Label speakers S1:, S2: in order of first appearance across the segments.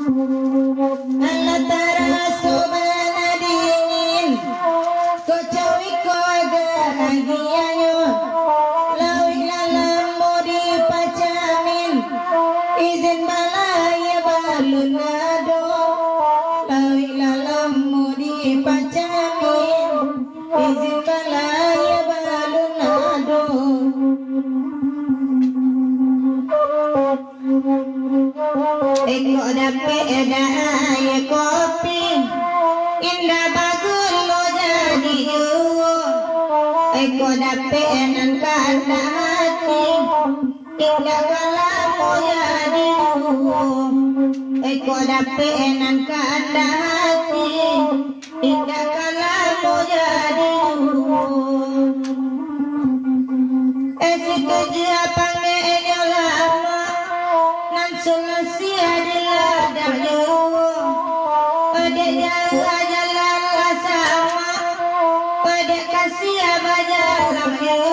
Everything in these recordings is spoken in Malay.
S1: Allah terasa dingin kocawi kebahagiaannya lawik lalam di pacamin izin balaya balunado lawik lalam di pacamin izin balaya balunado eko dape edaya kopi indah bagus lo jadi eko dape enan kata hati indah kalamu jadi eko dape enan kata hati indah kalamu jadi esi kerja panggil lama nan sulasi adalah dahulu pada jalan jalan sama pada kasih abajalah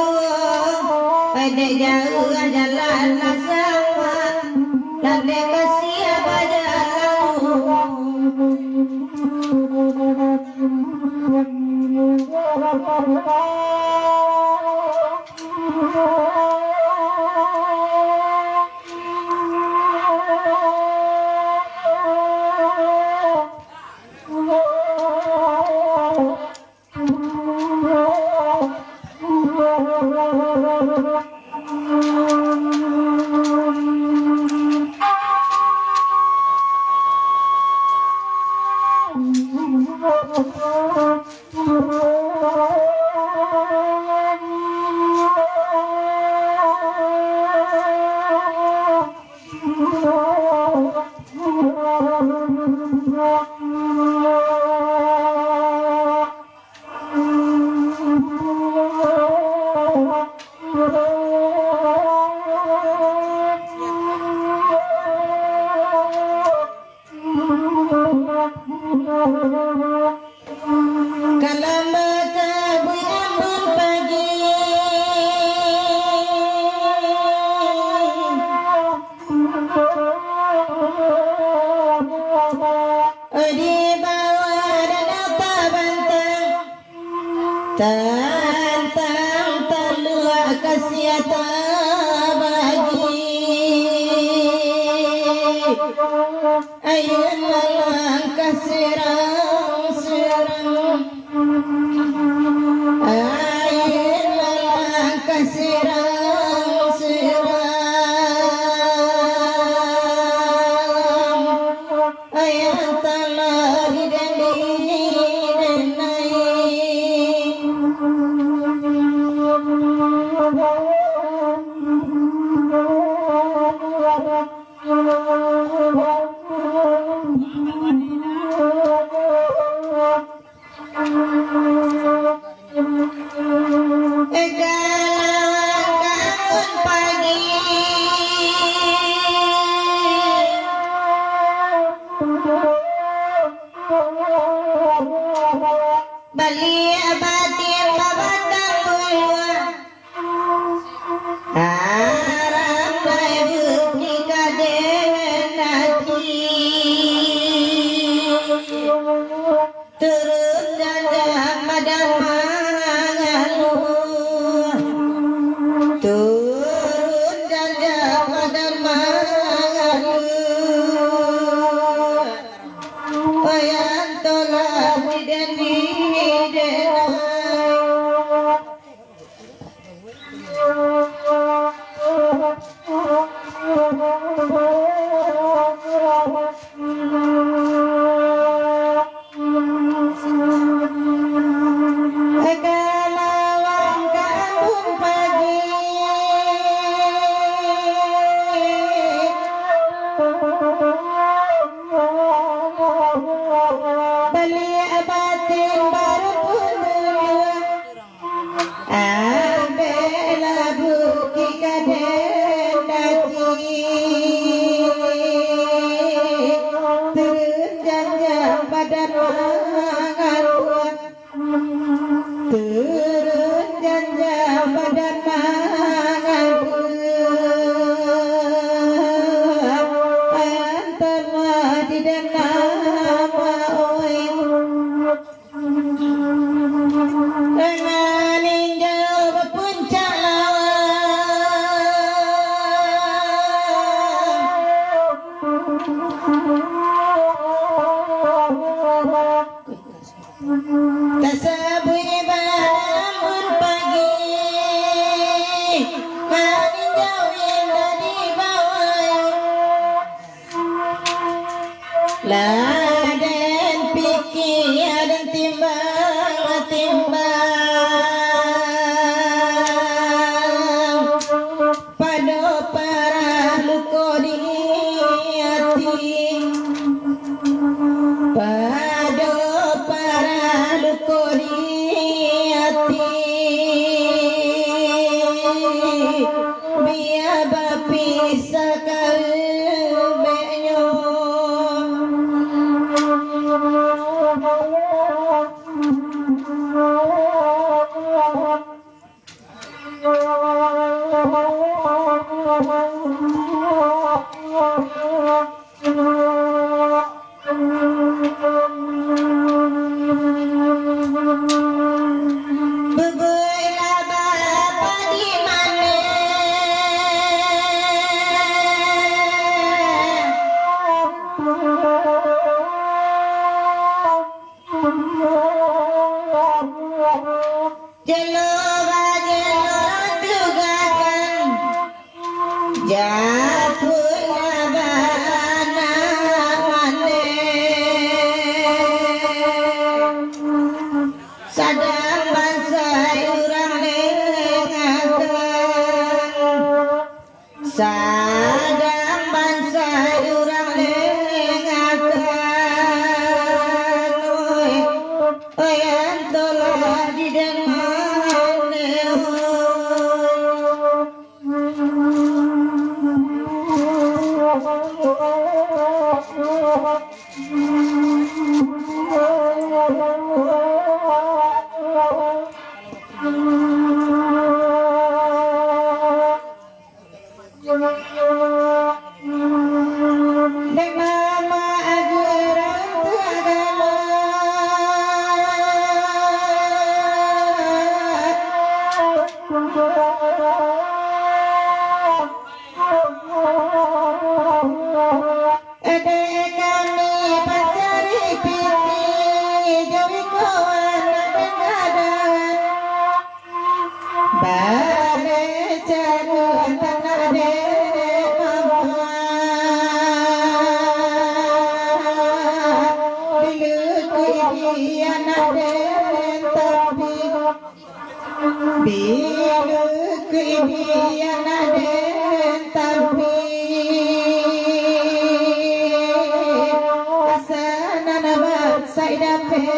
S1: pada jalan jalan sama pada kasih tantang talua kasiata bagi ayun langkah serang-serang ayun langkah serang-serang ayat telah bali abadi babatan mulwa arang bukti kadenati turun janda madang mangalu turun janda madang mangalu wayan tolak dideni tidak nama oi dengan ninjau puncak Tasabui bangun pagi meninjau indah di bawah laden pikir dan timbang-timbang pada para luka di hati pada para luka di hati biar berpisah kalbenya Bebuilah bapa di mana Jelora tugakan Jatuhlah bana mana Sadang bangsa urang lengakan Sadang bangsa urang lengakan Oi antolah di Bila kebian ada tapi asana nabat saya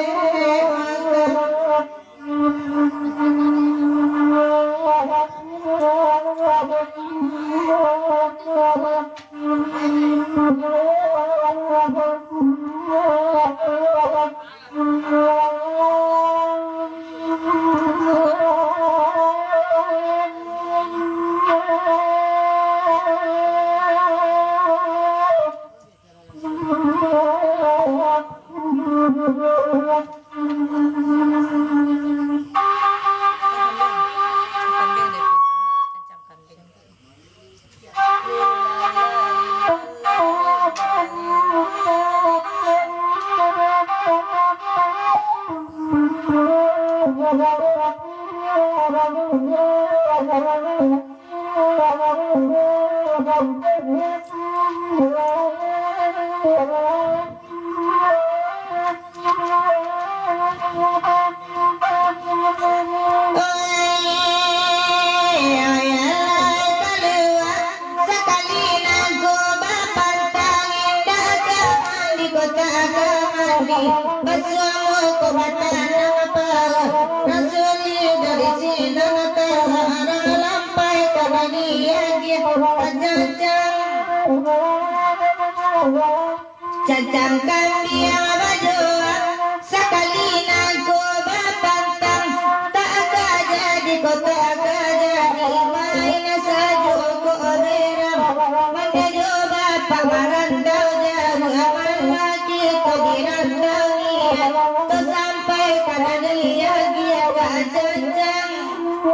S1: Cacangkan dia baju sekali nago bapantang tak agak jadi kota agak jadi main saja ko beram menuju bapak marandau jaga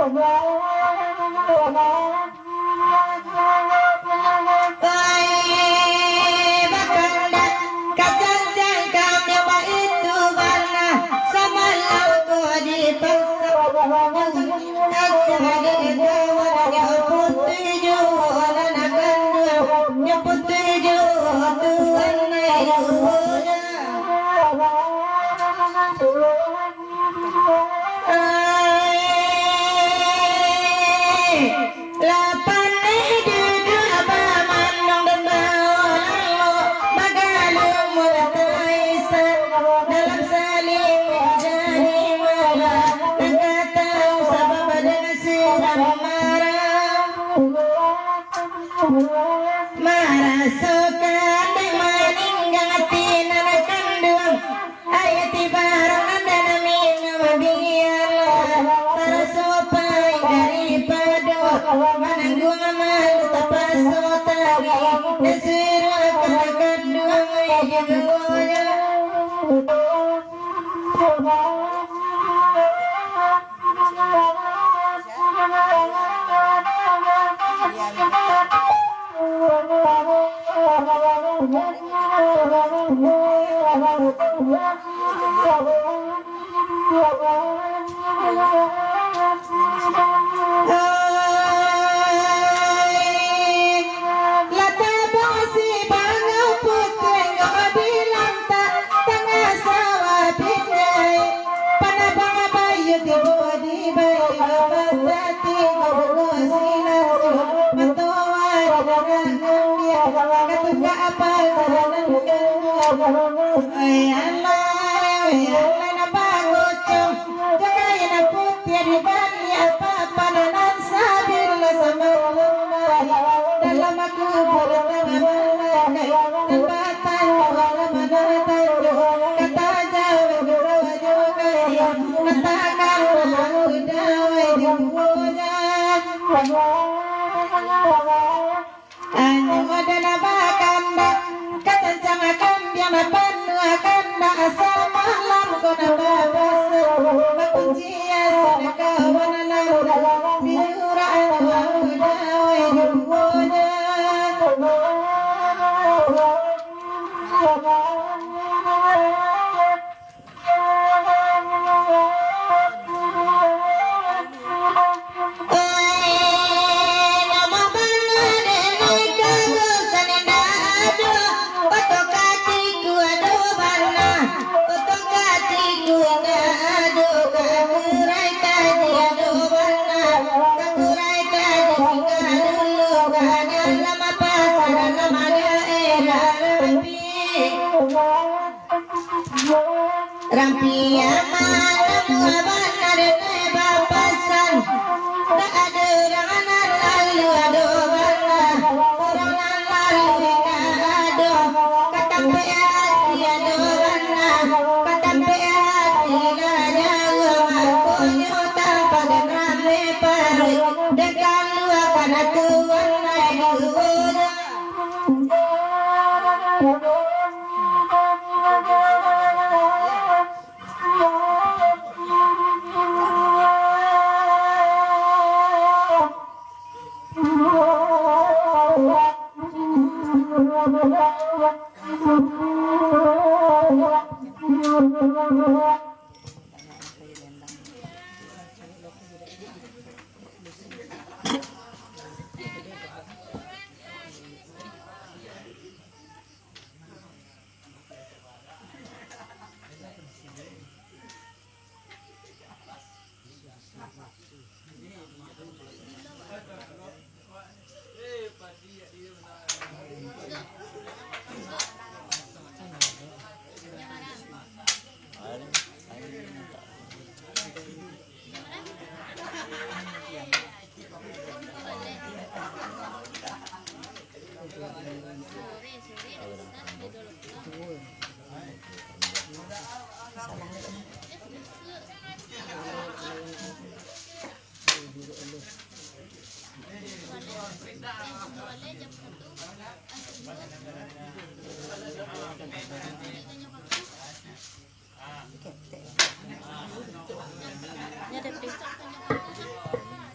S2: Ini ada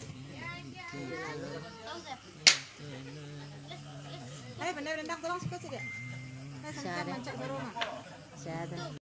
S2: bener tolong sikut sih. Saya mancak baru.
S3: Siapa?